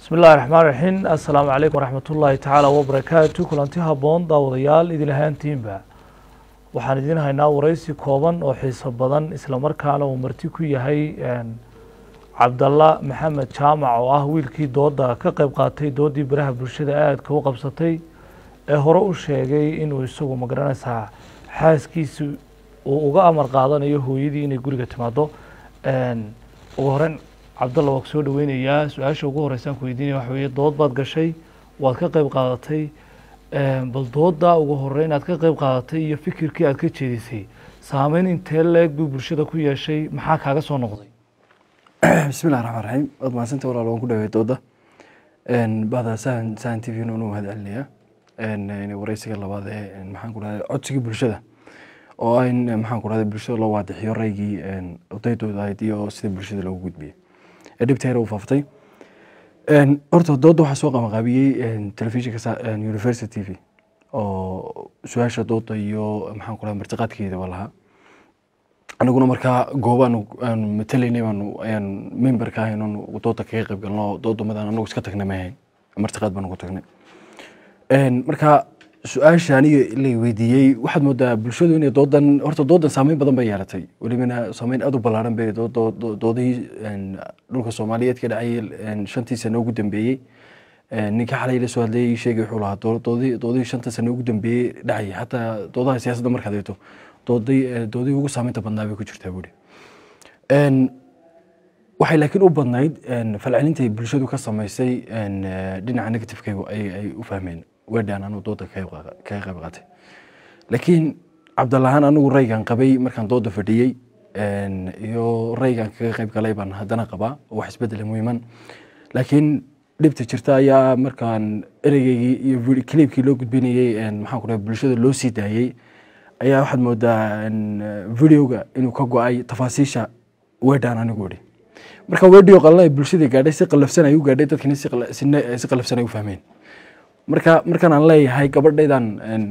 بسم الله الرحمن الرحيم السلام عليكم ورحمة الله تعالى وبركاته كلانتي هابون داوديال idin ahaantiinba waxaan idin haynaa wareysi kooban oo xiiso badan isla markaana uu marti ku yahay Cabdalla Maxamed Jaamac oo ah wiilkii dooda ka qayb qaatay doodii baraha bulshada aadka u qabsatay ee hore u sheegay inuu isagu magaranaysa xaaskiisu uu uga amar qaadanayo hooyadii inay guriga timaado ugu horeyn Cabdalla waa soo dhaweynayaa su'aasha ugu horeysan ku weydiinay waxa weeye dood baad gashay waad ka qayb qaadatay bal dooda ugu horeyn aad ka qayb qaadatay iyo fikirkii aad ka jeedisay saameyn intee leeg buu bulshada ku yeeshay maxaa kaaga soo noqday bismillaahir rahmaanir rahiim wad maasanta walaal waan ku dhaweey dooda baada saan TV inuu mahadcelinayaa inay wareysiga labaad ee maxaan ku raadey codsiga bulshada oo ay maxaan ku raadey bulshada loo waadixiyo raygii odaydooda ay iyo sida bulshada loogu gudbiyay edibteera u faaftay horta dooda waxa soo qabanqaabiyay telefishinka University TV oo su'aasha dooda iyo maxaan ku raadey martiqaadkeeda walaha anaguna markaa goobaan matalaynay ayaan member ka ahayn oo dooda kaga qayb galno doodomadan anagu iska tagnay ma ahayn martiqaad baan ugu tagnay markaa su'aasha aniga la weydiiyay waxaad moodaa bulshadu inay doodan horta doodan saameyn badan bay yeelatay walibana saameyn aad u ballaaran bay doodii dhulka Soomaaliyeed ka dhacay 5 sano ugu dambeeyay ninka xalay la soo hadlayay sheegay wuxuu lahaa doodii 5 sano ugu dambeeyay dhacay hatta doodaha siyaasadda marka deeto doodii ugu saameynta badnaa bay ku jirtaa buuri waxay laakiin u badnayd falcelinta bulshadu ka sameysay dhinaca negative-ka ay u fahmeen weedaan anu dooda ka qayb qaatay laakiin Cabdallahan anigu raygan qabay markaan dooda fadhiyay iyo raygan kaga qayb galay baan haddana qabaa wax isbedel muhiiman laakiin dhibta jirta ayaa markaan ereygii iyo clipkii loo gudbinayay maxaan ku raadey bulshada loo sii daayay ayaa waxaad moodaa videoga inuu ka go'ay tafaasiisha weedaan anigu wadi marka video qalnay bulshada gaadhay si qalafsan ay u gaadhay dadkina si qalafsan ay u fahmeen markaan aan leeyahay gabadhaydan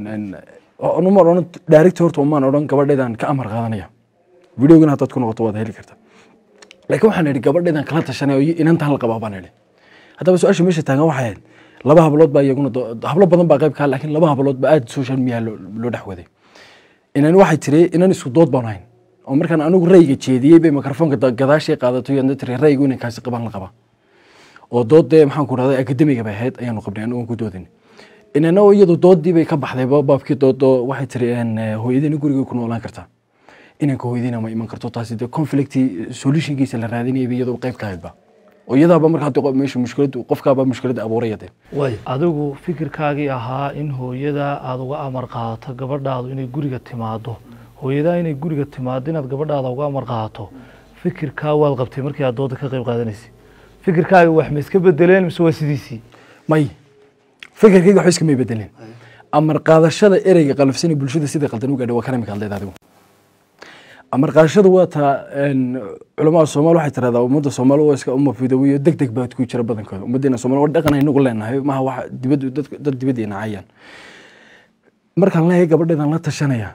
oo ma oran director to man oran gabadhaydan ka amar qaadanaya videogan hadda ku noqoto waad heli kartaa laakiin waxaan idhi gabadhaydan kala tashanay oo inanta hal qaba baan idhi hadaba su'aasha meesha taagan waxay ahayd laba hablood baa iyaguna hablo badan baa qayb ka laakiin laba hablood baa aad social media loo dhaxwaday inaan waxay tiri inaan isku dood banayn oo markaan anigu rayga jeediyay bay mikrofoonka gadaashay qaadato iyo tiri raygu inaan kaasi qaban la qaba oo doodde maxaan ku raadey academiga bay ahayd ayaanu qabnay anigu ku doodin inana iyadu doodii bay ka baxday baabkii doodo waxay tiri hooyadina guriga ku noolaan kartaa inaan ka hooyadina ma iman karto taasi de conflict solutionkiisa la raadinayay iyadu qayb ka ahaydba oo iyadaaba markaa meesha mushkilad qofkaaba mushkilad abuurayade way adigu fikirkaagii ahaa in hooyada aad uga amar qaadato gabadhaadu inay guriga timaado hooyada inay guriga timaado inaad gabadhaada uga amar qaadato fikirkaa waad qabtay markii aad dooda ka qayb qaadanaysay fikirkaaga wax ma iska bedeleen mise waa sidiisii may fikirkayga wax iska ma bedeleen amar qaadashada ereyga qalafsan bulshada sida qaldan u gaadhay waa kana mid adigu amar qaadashadu waa ta culimada Soomaaliya waxay tiraahdaa ummadda Soomaaliya waa iska fidawiyo degdeg baad ku jira badankooda ummaddeena Soomaaliya waa dhaqan aynu leenahay ma wax dad dibadeena caayaan markaan leeyahay gabadheedan la tashanaya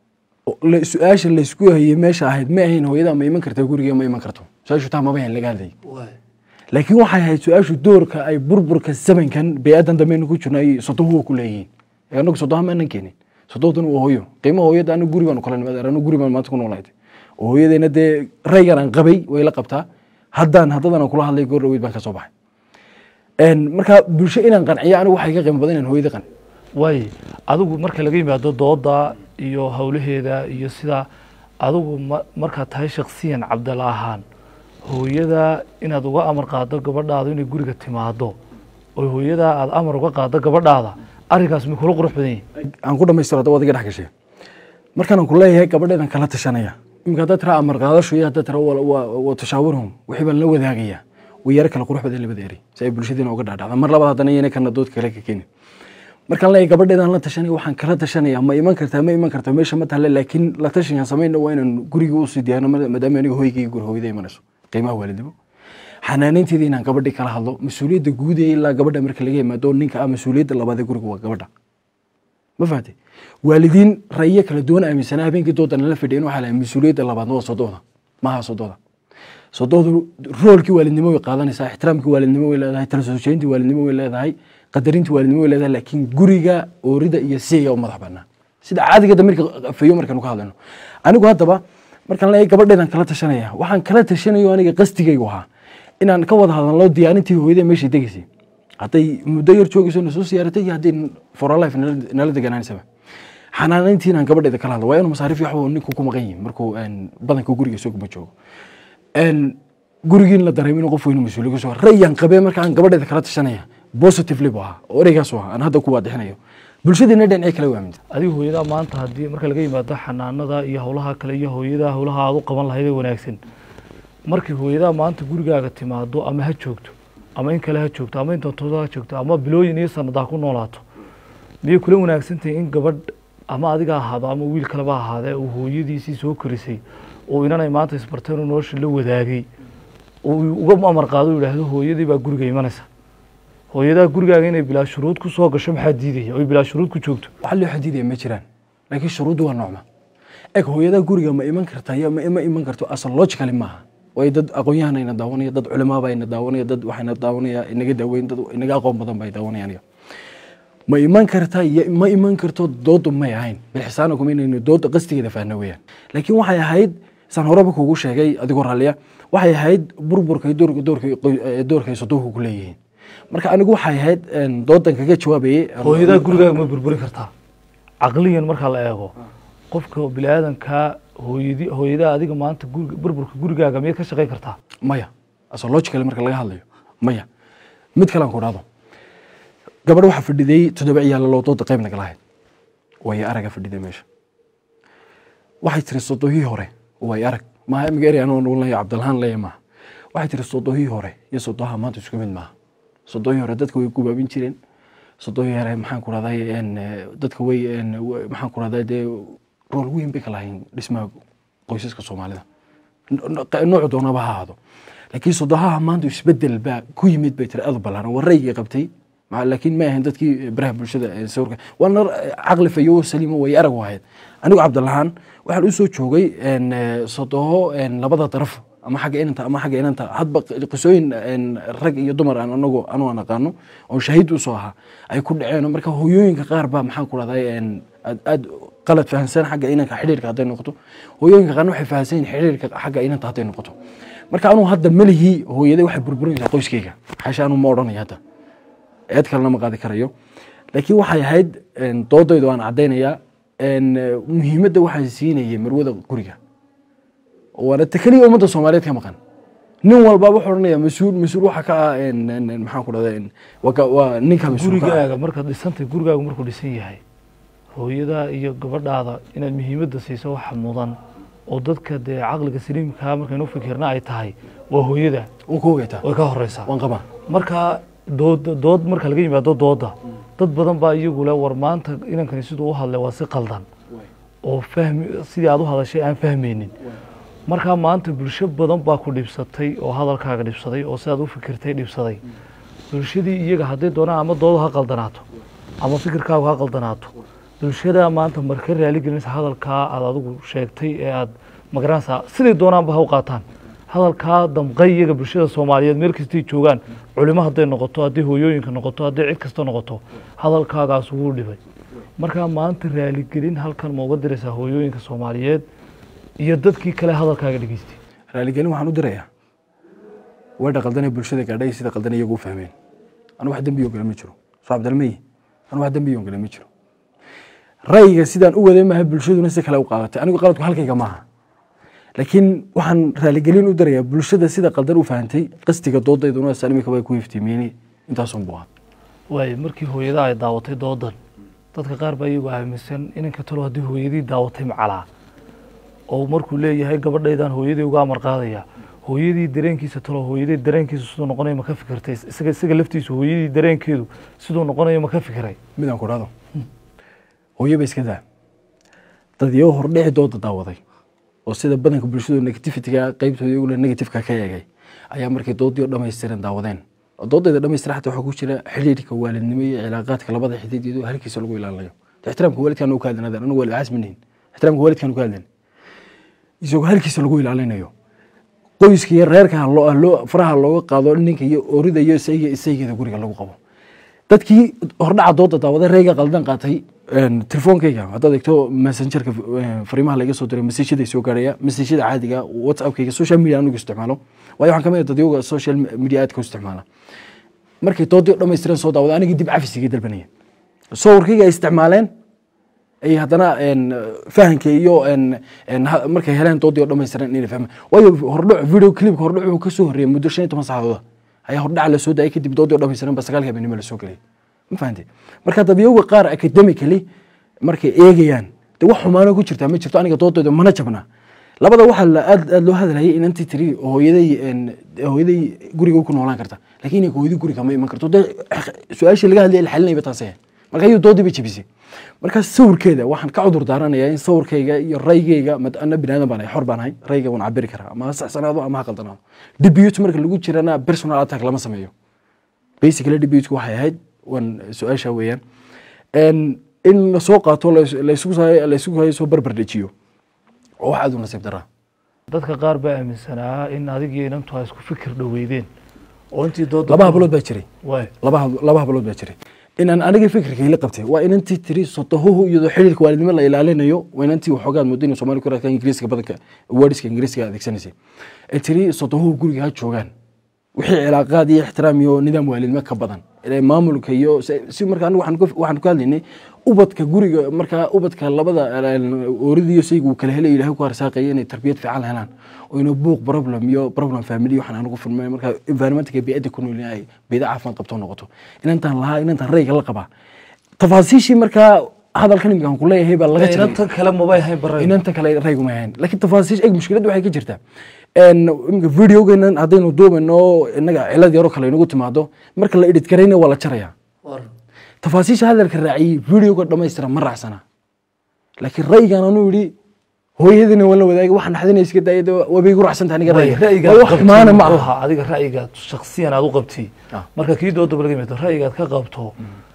su'aasha la isku hayay meesha ahayd ma ahayn hooyada ma iman kartaa guriga ma iman karto su'aashu taa ma baahan laga hadlay laakiin waxay ahayd su'aashu doorka ay burburka zamankan beeyadan dameen ku jirnay sodohu ku leeyihiin anagu sodoha ma anan keenin sododan oo hooyo qiimo hooyada anu guriga aan kala nimaad anu guriga maanta ku noolayd hooyadeena de raygan aan qabay way la qabtaa haddana kula hadlay goor dhaweyd baan ka soo baxay marka bulsho inaan qanciyo anigu waxay ka qiimo badan in hooyada qan way adigu marka laga yimaado dooda iyo hawlaheeda iyo sida adigu marka tahay shakhsiyan Cabdalla ahaan hooyada inaad uga amar qaado gabadhaada inay guriga timaado oo hooyada aad amar uga qaado gabadhaada arigaas ma kula qurux badan yahay aan ku dhameystiro wadiga dhax gashay markaan ku leeyahay gabadheedan kala tashanaya imka dad raa amar qaadasho iyo dad raa waa tashaawurhum wixii baan la wadaagaya wiyar kala qurux badan labada eri si ay bulshadina uga dhaadhacdo mar labaad hadana inay kana dood kale ka keenin markaan leeyahay gabadheedan la tashanaya waxaan kala tashanaya ma iman kartaa meesha ma tahle laakiin la tashanaya sameeyna waa inaan guriga u sii diyaano maadaama aniga hooyigii guriga hooyaday imanayso qiimaha waalidnimo xanaaneynteedii inaan gabadhi kala hadlo mas'uuliyadda guud ee ilaa gabadha marka laga yimaado ninka mas'uuliyadda labaad ee guriga waa gabadha ma fahatay waalidiin ra'yi kala duwan aaminsanaa habeenkii doodan la fadhiyeen waxa la mas'uuliyadda labaad waa sodooda ma aha sodooda sodohdu roolkii waalidnimo way qaadanaysaa, ixtiraamkii waalidnimo way leedahay, tala soo jeedintii waalidnimo way leedahay, qadarintii waalidnimo way leedahay, laakiin guriga oorida iyo siiga u madax bannaan sida caadiga damirka fayo markaan ka hadlayno. anigu haddaba markaan leeyahay gabadheedan kala tashanaya, waxaan kala tashanayo aniga qasdigaygu ahaa inaan ka wada hadalno diyaarintii hooyada meeshay degaysay, hadday muddo yar joogayso na soo siyaaratay iyo haddii for a life nala deganaanaysaba xanaanayntii inaan gabadheeda kala hadlo waa inuu masaariif waxba ninku ku maqan yihin markuu badanka guriga soo kuma joogo gurigiin la dareemo inuu qof weynu mas-uuliyad ka soo rayaan qabee markaan gabadheeda kala tashanaya positively buu ahaa oo ereygaas u ahaa aan hadda ku waadixinayo bulshadeena dhinacay kala waaminta. adiga hooyada maanta haddii marka laga yimaado xanaanada iyo howlaha kale iyo hooyada howlaha aad u qaban lahayd ee wanaagsan, markii hooyada maanta gurigaaga timaado ama ha joogto ama in kale ha joogto ama intooda ha joogto ama bilooyin iyo sanadaha ku noolaato, miyay kula wanaagsantahay in gabadh ama adiga ahaado ama wiil kaleba ahaadee uu hooyadiisii soo korisay oo inanay maanta isbarteen oo nolosha la wadaagay oo uga amar qaado uu yidhaahdo hooyadii baa guriga imanaysa, hooyadaa gurigaaga inay bilaa shuruud ku soo gasho maxaa diidaya oo bilaa shuruud ku joogto? waxa loo xadiidaya ma jiraan, laakiin shuruuddu waa noocma. eeg hooyadaa guriga ma iman kartaa iyo ma iman karto asal logically maaha. way dad aqoon-yahan ayna daawanaya, dad culamaaba ayna daawanaya, dad waxayna daawanaya inaga daaweyn, dad inaga aqoon badan bay daawanayaan. ma iman kartaa iyo ma iman karto doodu may ahayn bilxisaana kuma inaynu dooda qastigeeda faahna weeyaan, laakiin waxay ahayd san horeba kuugu sheegay adigoo raalliya, waxay ahayd burburka doorkay sodohku ku leeyihiin. marka anigu waxay ahayd doodan kaga jawaabayay hooyadaa gurigaaga ma burburin kartaa caqliyan marka la eego qofka bini'aadanka hooyadaa adiga maanta burburka gurigaaga miyaad ka shaqayn kartaa? maya asal logical marka laga hadlayo maya. mid kale aan ku dhahdo gabadh waxa fadhiday 7 ciyaal loo dooda qayb naga lahayd way araga fadhiday meesha waxay tiri sodohii hore way arag ma magari aan oo leeyahay Cabdalhaan leeyahay ma waxay tiri sodohii hore iyo sodoha maanta isku mid ma sodohii hore dadku way gubaabin jireen, sodohii hore maxaan ku raday dadka way maxaan ku raday de rol weyn bay kala hayn dhismaha qoysaska Soomaalida nooc doonaba ha ahaado, laakiin sodoha maanta isbedel baa ku yimid bay tiri aad balaaran warayga qabtay laakiin ma ahayn dadkii baraha bulshada sawirka waana caqli fayo saliimo way arag wahayd. anigu Cabdalhaan waxaan u soo joogay sodoho labada daraf ama xagga inanta hadba qisooyin rag iyo dumar aan aan aqaano oo shahiid u soo ahaa ay ku dhaceen. marka hooyooyinka qaar baa maxaan ku raday aad qalad fahansan xagga inanka xiriirka haday noqoto, hooyooyinka qaar waxay fahansan xiriirka xagga inanta haday noqoto. marka anu hadda malihi hooyaday waxay burburinaysaa qoyskayga xasha anu ma odhanaya hadda eed kalena ma qaadi karayo, laakiin waxay ahayd doodaydu aan caddaynaya muhiimadda waxay siinayay marwada guriga waana takaliya ummadda Soomaaliyeed ka maqan. nin walba wuxuu oranayaa mas'uul waxa ka ah maxaan ku raday waa ninka gurigaaga marka dhisantay gurigaaga markuu dhisan yahay hooyada iyo gabadhaada inaad muhiimadda siiso waxa mudan oo dadka de caqliga saliimka markaynu fikirna ay tahay waa hooyada oo koogayta way ka horeysaa waan qaba. marka dood marka laga yimaado dooda dad badan baa iyagu leh war maanta inankani siduu u hadlay waa si qaldan oo fahmi sidii aad u hadashay aan fahmaynin. marka maanta bulsho badan baa ku dhibsatay oo hadalkaaga dhibsaday oo sidaad u fikirtay dhibsaday. bulshadii iyaga hadday doonaan ama dooda ha qaldanaato ama fikirkaagu ha qaldanaato, bulshada maanta marka raali gelinaysa hadalkaa aad adigu sheegtay ee aad magaranaysaa sidii doonaanba ha u qaataan hadalkaa damqay iyaga bulshada Soomaaliyeed meel kastay joogaan, culimo hadday noqoto, hadday hooyooyinka noqoto, hadday cid kasta noqoto, hadalkaagaas ugu dhibay. marka maanta raali gelin halkan ma uga diraysaa hooyooyinka Soomaaliyeed iyo dadkii kale hadalkaaga dhageystay? raali gelin waxaan u dirayaa wada qaldan bulshada gaadhay sida qaldan iyagu u fahmeen. anu wax dambiyo kale ma jiro soo Cabdalmay anu wax dambiyo kale ma jiro, rayga sidaan u waday ma bulshaduna si kale u qaadatay. anigu qaladku halkayga maaha, laakiin waxaan raali gelin u dirayaa bulshada sida qaldan u fahantay qastiga doodayduna salimika way ku iftiimeen intaas oo buuxad. way markii hooyada ay daawatay doodan dadka qaar baa iyagu aaminsan inanka talo haddii hooyadii daawatay macalaa oo markuu leeyahay gabadhaydan hooyadii uga amar qaadaya, hooyadii dareenkiisa talo hooyadii dareenkiisa sidoo noqonayo ma ka fikirtay? isaga laftiisa hooyadii dareenkeedu sidoo noqonayo ma ka fikiray? midaan ku dhado hooyo bay iska daa dad iyo hordhici dooda daawaday oo sida badanka bulshadu negativity-ga qaybtooda iyaguna negative-ka ka eegay ayaa markay doodii dhammaystiran daawadeen. doodayda dhammaystiran xataa waxa ku jira xiriirka waalidnimo iyo cilaaqaadka labada xidiid halkiisa lagu ilaaliyo. ixtiraamka waalidkan uu ka hadlanaadaan anigu waalid casminiin ixtiraamka waalidkan uu ka hadlan isagoo halkiisa lagu ilaalinayo qoyska iyo reerka loo faraha looga qaado ninka iyo orida iyo isaygeeda guriga lagu qabo dadkii hordhaca dooda daawada rayga qaldan qaatay telefoonkayga haddaad eegto messengerka fariimaha laga soo diray messajada soo gaaraya messajada caadiga whatsappkayga social media anigu isticmaalo waayo waxaan kamid dadyoga social media aadka u isticmaala markay doodii dhammaystiran soo daawada aniga dib cafisiga dalbanaya sawirkayga ay isticmaaleen ay haddana fahanka iyo markay heleen doodii oo dhammaystiran inay fahmaan waayo hordhac video clipka hordhac wuxuu ka soo horreeyay muddo 15 saacadood ayaa hordhac la soo daayay kadib doodii oo dhammaystiran ba 9 habeenimo la soo galay ma fahanteen marka dadyoga qaar academically markay eegayaan wax xumaano ku jirta ma jirto aniga doodooda mana jabna labada waxa aad loo hadlayay in intii tiri hooyaday guriga ku noolaan karta laakiin hooyadii guriga ma iman karto su'aasha laga hadlayay xalinayba taasay marka ayuu doodii jabisay marka sawirkeeda waxaan ka cudur daaranayaa in sawirkayga iyo raygayga madana binaadam baan xor baan ahay rayga waan cabiri karaa ama saxsanaado ama qaldanaado debut marka lagu jirana personal attack lama sameeyo basically debut waxay ahayd wan su'aasha weeyaan in la soo qaato la isugu hayo soo barbar dhajiyo oo waxa aad u nasiib daraa dadka qaar baa aaminsanaa in adiga inantu isku fikir dhaweydeen oo intii dood laba hablood baa jiray laba hablood baa jiray inaan aniga fikirkayga qabtay waa inantii tiri sotohuhu iyo xiriirka waalidnimo la ilaalinayo waa inantii waxoogaad muddo Soomaali ku raadkan Ingiriiska badanka wordska Ingiriiska adeegsanaysay tiri sotohuhu guriga ha joogaan wixii cilaaqaad iyo ixtiraam iyo nidaam waalidnimo ka badan ilaa maamulka iyo si markaa waxaan ku hadlaynay ubadka guriga markaa ubadka labada ooridiyo saygu kala helay Ilaahay ku arsaaqay inay tarbiyad fiican helaan oo inuu buuq problem family waxaan anigu furmay markaa environmentka bi'ada ku nool yahay bi'ada caafimaad qabto noqoto inantan rayga la qaba tafaasiishii markaa hadalkan imkaan ku leeyahay baa laga jiray inantan kale ma bay ahayn baray inantan kale raygu ma ahayn laakiin tafaasiish ay mushkilad waxay ka jirtaa imka videogeena hadaynu duubano inaga cilad yaro kale inagu timaado marka la edit gareyna waa la jaraya tafaasiisha hadalka raaciyay videoga dhammaystiran ma raacsana laakiin raygan aanu yiri hooyadina wala wadaagay waxaan dhaxdinay iska daayay wabay ku raacsantahay aniga rayga wax maana ma aha adiga rayga shakhsiyan aad u qabtay marka kii doodo balga meeto rayga ka qabto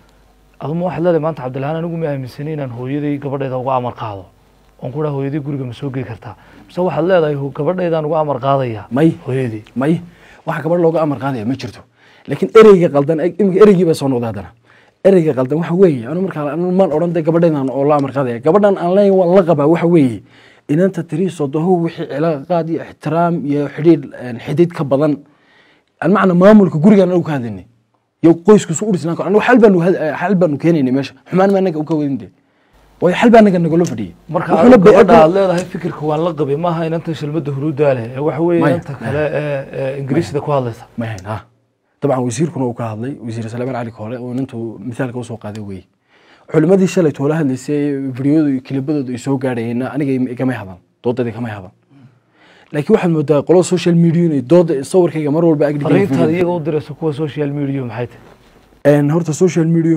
aduma wax leedahay maanta Cabdilaahan anigu ma aaminsanay inaan hooyaday gabadheeda uga amar qaado on ku hooyadii guriga ma soo gali kartaa mise waxaad leedahay gabadheedaan uga amar qaadaya hooyadii may waxa gabadh looga amar qaadaya ma jirto laakiin ereyga qaldan imika ereygii baa soo noqday hadana ereyga qaldan waxa weeye anu markaa maan oran day gabadheedaan oo la amar qaadaya gabadhan aan leeyahay waa la qabaa waxa weeye inanta tiri sodoho wixii cilaaqaad iyo ixtiraam iyo xidhiid ka badan aan macna maamulka gurigaan uu ka hadinay iyo qoysku soo urisnaan karo anu xal baan keenaynay meesha xumaan ma anaga u ka weydin way xal baan anaga nagala fadhiyay marka aad leedahay fikirka waan la qabay maaha inanta shilmada huruuda leh waxa weeye inanta kale ingiriisida ku hadlaysa ma hayn طبعا wasiirkuna uu ka hadlay wasiir Salaaman Ali Koole oo intuu misaalka u soo qaaday way culimadii shalay toolaha hadlaysay fiidiyooda iyo kilibadooda ay soo gaarayeen aniga igama hadan doodada kama hadan laakiin waxaan moodaa qolo social media inay dooda sawirkayga mar walba agdhigay fariinta iyaga u dirayso kuwa social media maxay tahay horta social media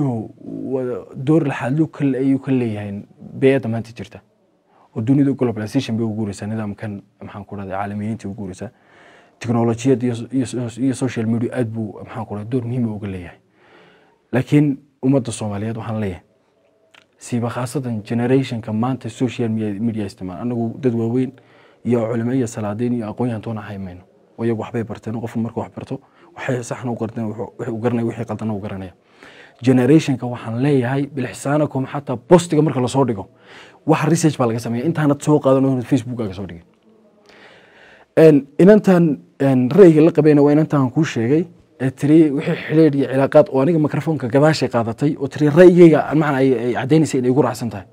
door la xallu kale ayuu ka leeyahay beeyada maanta jirta oo dunida globalization bay ugu guuraysaa nidaamkan maxaan ku raday caalamiyiinta ugu guuraysaa teknolojiyad iyo social media aad buu maxaan ku raday door muhiim uga leeyahay laakiin ummadda Soomaaliyeed waxaan leeyahay siiba khaasatan generationka maanta social media isticmaal anagu dad waaweyn iyo culimada iyo salaadiin iyo aqoon-yahantoona haymayno oo iyagu waxbay barteen qof markuu wax barto waxay saxna u qarteen wuxuu garanay wixii qaldan uu garanaya generationka waxaan leeyahay bil xisaanakum hatta postiga marka la soo dhigo wax research baa laga sameeyay intaanad soo qaadan oo Facebook ka soo dhigay inantan rayga la qabeena waa inantan ku sheegay tiri wixii xiriir iyo cilaaqaad oo aniga mikrofoonka gadaashay qaadatay oo tiri raygayga macna ay cadeynaysa inay ugu raacsan tahay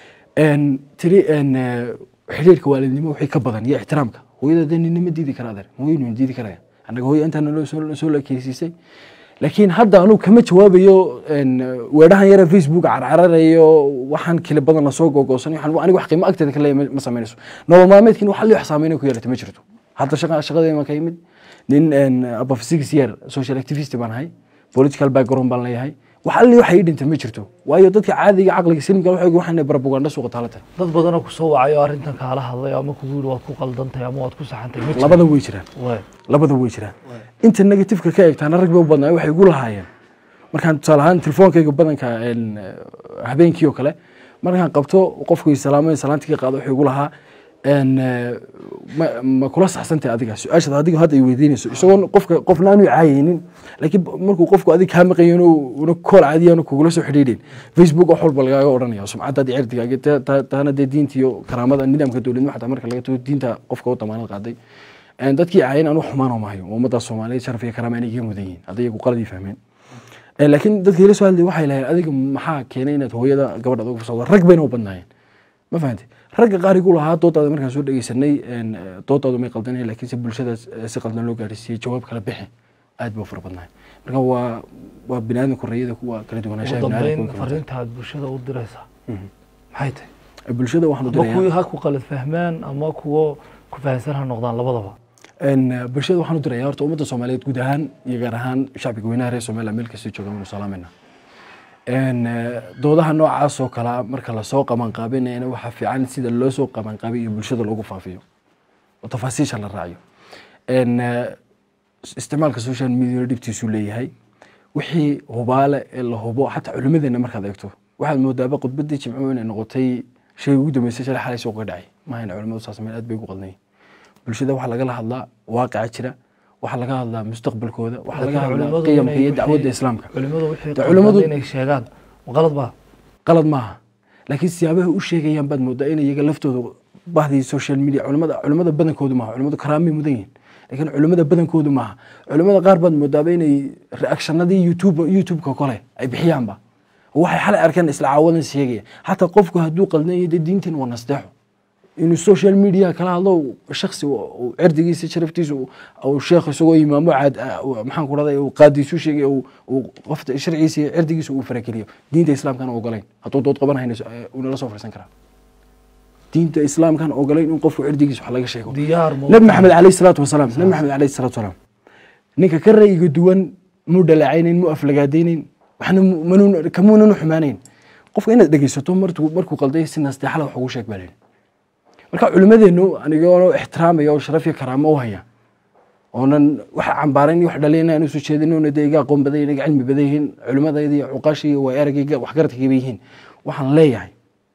tiri xiriirka waalidnimo wixii ka badan iyo ixtiraamka hooyada ninimo diidi kara adeer hooyadu diidi karaya anaga hooyo intaan soo la keysisay laakiin hadda anu kama jawaabayo weedhahan yara Facebook cararayo waxaan kale badan la soo googoosan waxaan aniga wax qiimo agteeda kale ma sameynayso nolol maalmeedkiina waxa la xisaameynay ku yeelatay ma jirto hadda shaqadeena ma ka yimid nin above 6 year social activist baan ahay political background baan leeyahay waxay dhintay ma jirto waayo dadka caadiga aqliga sinimka waxaan propaganda suuqa taalata dad badan oo ku soo wacayo arintan kala hadlay ama ku guur waad ku qaldantahay ama waad ku saxantay labada way jiraan inta negative-ka ka eegtaan rag bay u badnaa waxay ugu lahaayeen markaan tusaalahaan telefoonkayga badanka habeenkii oo kale markaan qabto qofku salaamay salaantii qaado waxay ugu lahaa ما kula saxsantay adiga su'aasha adiga hadda ay weydiinayso isagoo qofna aanu caayinin laakiin markuu qofku adiga ka maqayn oo kool caadiyan kugula soo xiriireen Facebook wax walba laga oranaya sumcadaada cirdigaaga taana diinta iyo karaamada nidaamka dawladnimo xataa marka laga tago diinta qofka u damaanad qaaday dadkii caayeen aanu xumaan oo maayo ummadda Soomaaliyeed sharaf iyo karaama inay mudan yihiin adiga ku qalad fahmeen laakiin dadkii la soo hadlay waxay leeyahay adiga maxaa keenay inaad hooyada gabadha ugu soo rag bayna u badnaayeen ma fahanti ragga qaar igu lahaa doodada markaan soo dhageysanay doodadu may qaldanay laakiin si bulshada si qaldan loo gaarsiiyay jawaab kala bixi aad buu far badnaay marka waa binaadamku rayada kuwa kala duwanaanshaha binaadamku fariinta aad bulshada u diraysaa maxay tahay bulshada waxaan u dirayaa kuwa ha ku qalad fahmaan ama kuwa ku fahansan ha noqdaan labadaba bulshada waxaan u dirayaa horta ummadda Soomaaliyeed guud ahaan iyo gaar ahaan shacbiga weynaha reer Soomaaliya meel kasta jooga inuu salaamayna doodaha noocaas oo kala marka la soo qaban qaabinayna waxa fiican sida loo soo qaban qaabiyo bulshada loogu faafiyo oo tafaasiisha la raaciyo isticmaalka social media dhibtiisu leeyahay wixii hubaale la hubo xataa culimadeena markaad eegto waxaad moodaa khudbadii jimcuhu inay noqotay shay ugu dambeysay shalay xalay soo dhacay ma hayna culimadu saasmeen aad bay ugu qaldnay bulshada waxa laga hadlaa waaqica jira waxa laga hadlaa mustaqbalkooda waxa laga hadlaa qiyamka iyo dacwadda islaamka culimadu inay sheegaan qalad maaha laakiin siyaabaha u sheegayaan baad moodaa in iyaga laftooda bahdii social media culimada badankoodu maaha culimadu karaamay mudan yihiin laakiin culimada badankoodu maaha culimada qaar baad moodaa inay reactionadii youtube-ka kale ay bixiyaanba waxay xalay arkeen isla caawadan sheegaya hatta qofku hadduu qaldan yahay diintan waa nasteexo inuu social media kala hadlo shakhsi oo cirdigiisa sharaftiisa oo sheekh isagoo imaamo caad maxaan ku raday oo qaadiisu sheegay oo qofta sharciisa cirdigiisa uu farakeliyo diinta islaamkana ogolayn hadduu dood qaban hayno uu nala soo farsan karaa diinta islaamkana ogolayn in qofku cirdigiisa wax laga sheego nabi maxamed calayhi salaatu wasalaam ninka ka ra'yiga duwan muu dhalaacaynin muu aflagaadaynin waxna kamuunan xumaanayn qofka inaad dhegeysato markuu qalday si nasteexala wax ugu sheeg baa leeyahay marka culimadeenu anigoo ixtiraamaya oo sharaf iyo karaamo u haya oonan wax cambaarayn wax dhaleena inuu soo jeedinayna deegaa qoon badan iyo cilmi badan yihiin culimadayda iyo cuqaashi iyo aragayga wax garadkayba yihiin waxaan leeyahay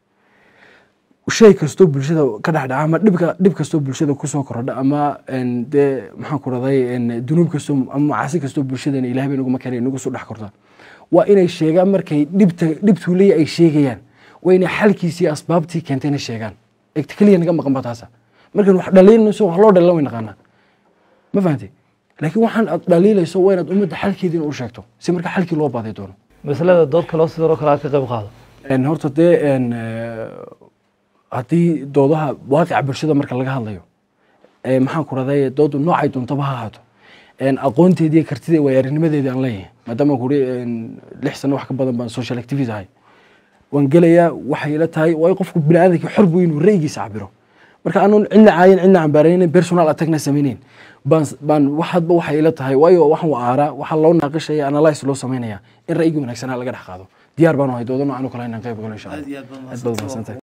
shay kasto bulshada ka dhaxdhaca ama dhib kasto bulshada ku soo korodha ama de maxaan ku raday dunuub kasto ama macaasi kasto bulshadana ilaahay bay nagu makanay nagu soo dhax kortaa waa inay sheegaan markay dhibtu leeyahay ay sheegayaan waa inay xalkiisii asbaabtii keentayna sheegaan kaliya naga maqan bataasa markan wax dhaliilayso wax loo dhalan way naqaana ma fahanti laakiin waxaan aad dhaliilayso waa inaad ummadda xalkeedina u sheegto si marka xalkii loo baaday doono masalada dood kale sidoo kale ka qayb qaado horta dee haddii doodaha waaqica bulshada marka laga hadlayo maxaan ku raday doodu noocay doontaba ha ahaato aqoonteedii iyo kartida iyo waayo-aragnimadeedii aan leeyahay maadaama kuri 6 sano wax ka badan baan social activist ahay waan gelayaa waxay ila tahay waa qofku bini'aadamka xor buu inuu ra'yigiisa cabiro marka aanu cilna caayin cilna cambaaraynin personal attackna sameeyeen baan waxadba waxay ila tahay waayo waxan waa aara waxa loo naaqashaya analyze loo sameeynaya in ra'yiga wanaagsan laga dhax qaado diyaar baan u hay doodo noocan oo kale inaan qayb galo insha Allah aad baad u mahadsantahay